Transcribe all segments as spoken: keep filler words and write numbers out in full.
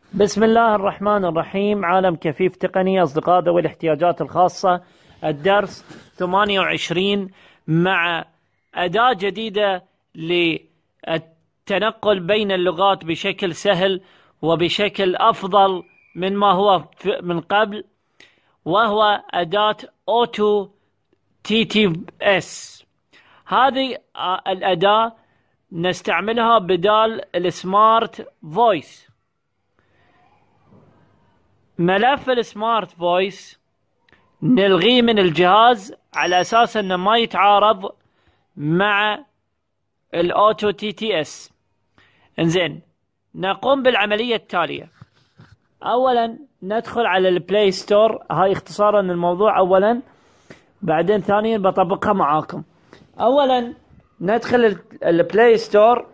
بسم الله الرحمن الرحيم. عالم كفيف تقني، أصدقاء ذوي الاحتياجات الخاصة، الدرس ثمانية وعشرين مع أداة جديدة للتنقل بين اللغات بشكل سهل وبشكل أفضل من ما هو من قبل، وهو أداة أوتو تي تي اس. هذه الأداة نستعملها بدال السمارت فويس. ملف السمارت فويس نلغيه من الجهاز على اساس انه ما يتعارض مع الاوتو تي تي اس. انزين، نقوم بالعملية التالية. اولا ندخل على البلاي ستور، هاي اختصارا الموضوع اولا، بعدين ثانيا بطبقها معاكم. اولا ندخل البلاي ستور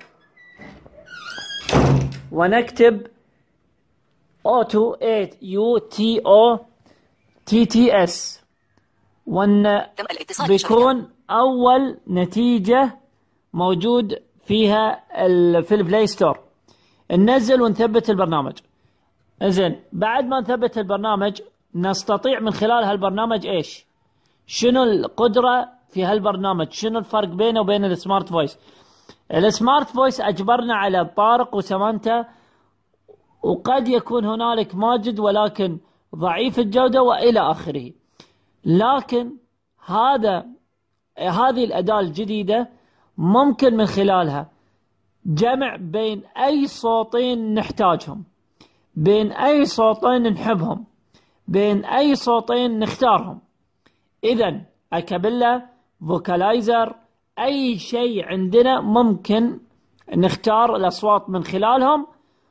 ونكتب اوتو ثمانية يو تي او تي تي اس، وان بيكون اول نتيجة موجود فيها في البلاي ستور. ننزل ونثبت البرنامج. زين، بعد ما نثبت البرنامج نستطيع من خلال هالبرنامج ايش؟ شنو القدرة في هالبرنامج؟ شنو الفرق بينه وبين السمارت فويس؟ السمارت فويس اجبرنا على طارق وسمانتا، وقد يكون هنالك ماجد ولكن ضعيف الجودة وإلى آخره. لكن هذا هذه الأداة الجديدة ممكن من خلالها جمع بين أي صوتين نحتاجهم، بين أي صوتين نحبهم، بين أي صوتين نختارهم. إذن أكابيلا، فوكالايزر، أي شيء عندنا ممكن نختار الأصوات من خلالهم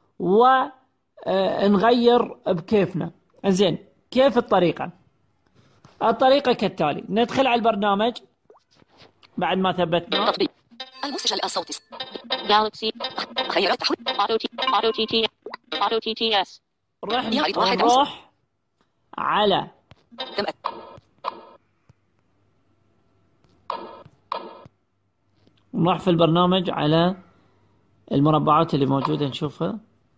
ونغير بكيفنا. زين، كيف الطريقة؟ الطريقة كالتالي: ندخل على البرنامج بعد ما ثبتنا تطبيق المسجل الصوتي جالكسي، خيارات تحويل اوتو تي اوتو تي تي اوتو تي تي اس. نروح على نروح في البرنامج على المربعات اللي موجودة نشوفها.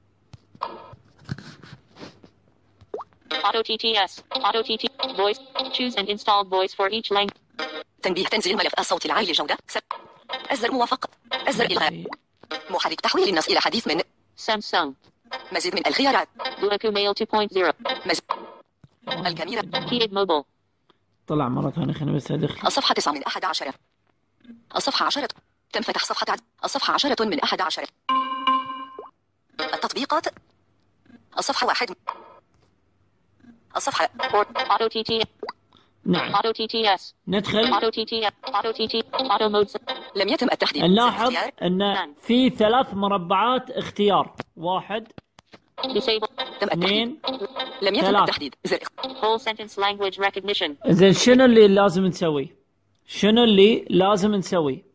Auto تي تي اس Auto تي تي Voice. Choose and install voice for each language. تنبيه: تنزيل ملف الصوت العالي الجودة. أزر موافقة. أزر إلغاء. محرك تحويل النص إلى حديث من سامسونج. مزيد من الخيارات. بلوكو ميل تو بوينت زيرو. مزيد. الكاميرا. كيد موبل. طلع مرة ثانية، خلينا بس أدخل. الصفحة تسعة من أحد عشر. الصفحة عشرة. تم فتح صفحة عد... الصفحة عشرة من أحد عشر. التطبيقات. الصفحة واحد. الصفحة Auto تي تي. نعم. Auto تي تي اس. ندخل. Auto تي تي. Auto تي تي. Auto mode. لم يتم التحديد. نلاحظ أن في ثلاث مربعات اختيار. واحد، اثنين، لم يتم التحديد. Whole sentence language recognition. زين، شنو اللي لازم نسوي؟ شنو اللي لازم نسوي؟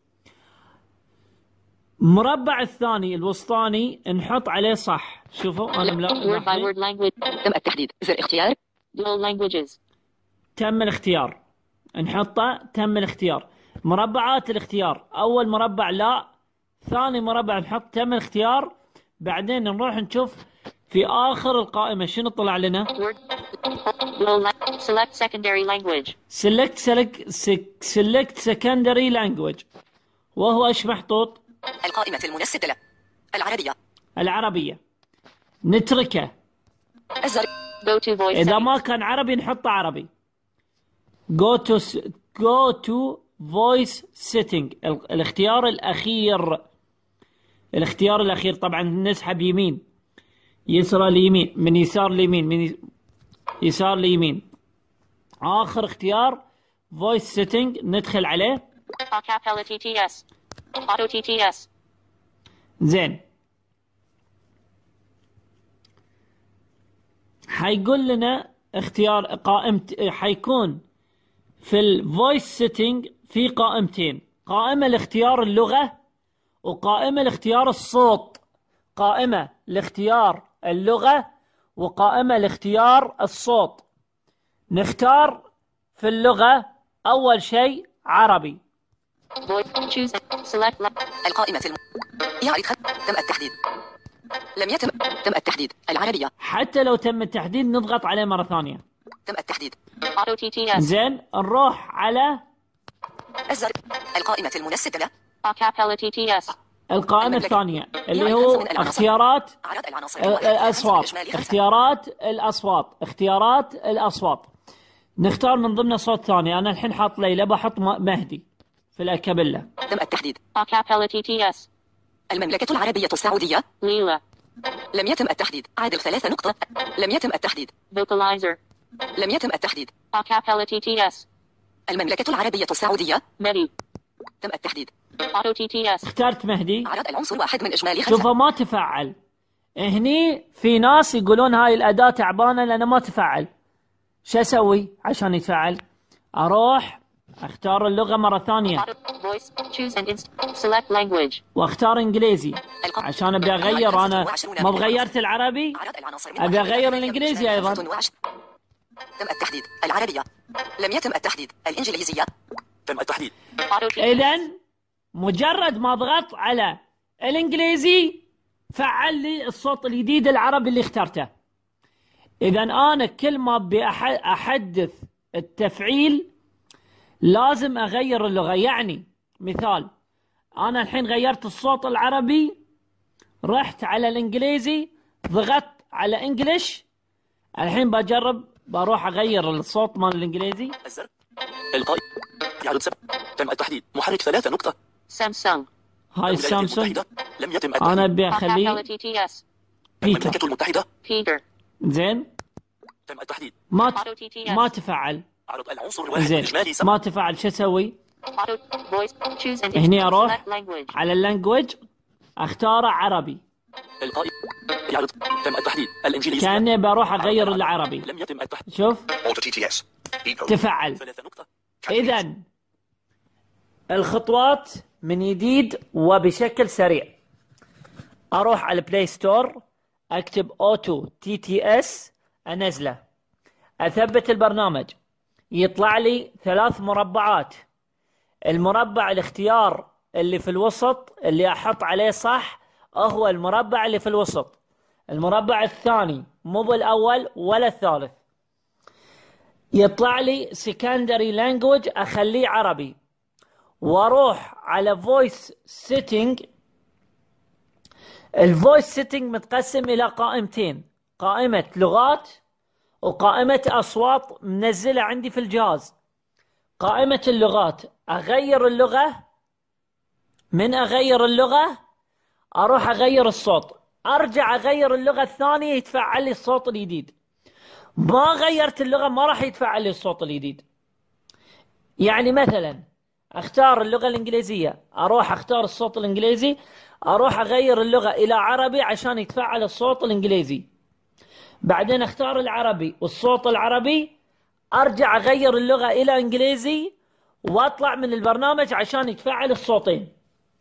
مربع الثاني الوسطاني نحط عليه صح. شوفوا انا word by word language. تم التحديد. زر اختيار dual languages. تم الاختيار، نحطه تم الاختيار. مربعات الاختيار، اول مربع لا، ثاني مربع نحط تم الاختيار. بعدين نروح نشوف في اخر القائمة شنو طلع لنا. select secondary language. select select select secondary language، وهو ايش محطوط؟ القائمة المناسبة له. العربية. العربية نتركه. الزر go to voice. إذا ما كان عربي نحطه عربي. go to go to voice setting. الاختيار الأخير، الاختيار الأخير طبعا نسحب يمين، يسرى ليمين، من يسار ليمين، من يسار ليمين. آخر اختيار voice setting ندخل عليه. Acapella تي تي اس. Auto تي تي اس. زين، حيقول لنا اختيار قائمة، حيكون في الفويس سيتنج في قائمتين: قائمة لاختيار اللغة وقائمة لاختيار الصوت. قائمة لاختيار اللغة وقائمة لاختيار الصوت. نختار في اللغة أول شيء عربي. القائمة الم... يعرض خط. تم التحديد. لم يتم تم التحديد العربية. حتى لو تم التحديد نضغط عليه مرة ثانية. تم التحديد. Auto تي تي إس. زين نروح على الزر القائمة المنسقة. Acapella تي تي إس. القائمة الثانية اللي هو اختيارات الأصوات. اختيارات الأصوات. اختيارات الأصوات. نختار من ضمن صوت ثاني. أنا الحين حاط ليلى، بحط مهدي في الأكابيلا. تم التحديد. Acapella تي تي إس. المملكة العربية السعودية. ليلى. لم يتم التحديد. عادل ثلاثة نقطة. لم يتم التحديد. Vocalizer. لم يتم التحديد. Acapella تي تي إس. المملكة العربية السعودية. مهدي. تم التحديد. Auto تي تي إس. اخترت مهدي. عدد العنصر واحد من إجمالي خمسة. شوفوا ما تفعل. هني في ناس يقولون هاي الأداة تعبانة لأنه ما تفعل. شو أسوي عشان يتفعل؟ أروح أختار اللغة مرة ثانية. واختار إنجليزي عشان أبي أغير. أنا ما بغيرت العربي، أبي أغير الإنجليزي أيضا. تم التحديد. العربية. لم يتم التحديد. الإنجليزية. تم التحديد. إذن مجرد ما ضغط على الإنجليزي فعل لي الصوت الجديد العربي اللي اخترته. إذن أنا كل ما بأحدث التفعيل لازم أغير اللغة. يعني مثال، أنا الحين غيرت الصوت العربي، رحت على الإنجليزي، ضغطت على إنجليش، الحين بجرب بروح أغير الصوت مال الإنجليزي. الزر القائم يعرض سب. تم التحديد. محرك ثلاثة نقطة. سامسونج. هاي سامسونج. لم يتم التحديد. أنا أبي أخليه بيتر. المملكة المتحدة. بيتر. زين. تم التحديد. ما ت... ما تفعل. عرض العنصر الواحد زين. إجمالي ما تفعل. شو أسوي؟ هني أروح على اللانجويج، أختار عربي. القائم يعرض. تم التحديد. الإنجليزي. كأني بروح أغير العربي. لم يتم التحديد. شوف تفعل. إذن الخطوات من جديد وبشكل سريع. أروح على البلاي ستور، أكتب أوتو تي تي إس، أنزله، أثبت البرنامج، يطلع لي ثلاث مربعات. المربع الاختيار اللي في الوسط اللي أحط عليه صح هو المربع اللي في الوسط. المربع الثاني مو بالأول ولا الثالث. يطلع لي secondary language، أخليه عربي، واروح على voice setting. الvoice setting متقسم إلى قائمتين، قائمة لغات وقائمة أصوات منزلة عندي في الجهاز. قائمة اللغات أغير اللغة، من أغير اللغة أروح أغير الصوت، أرجع أغير اللغة الثانية يتفعل لي الصوت الجديد. ما غيرت اللغة ما راح يتفعل لي الصوت الجديد. يعني مثلا اختار اللغة الإنجليزية، أروح أختار الصوت الإنجليزي، أروح أغير اللغة إلى عربي عشان يتفعل الصوت الإنجليزي. بعدين اختار العربي والصوت العربي، أرجع أغير اللغة إلى إنجليزي وأطلع من البرنامج عشان يتفعل الصوتين.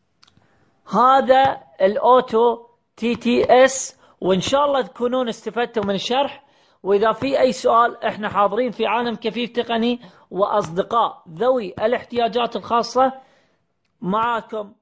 هذا الأوتو تي تي إس، وإن شاء الله تكونون استفدتوا من الشرح. وإذا في أي سؤال، إحنا حاضرين في عالم كفيف تقني، وأصدقاء ذوي الاحتياجات الخاصة معاكم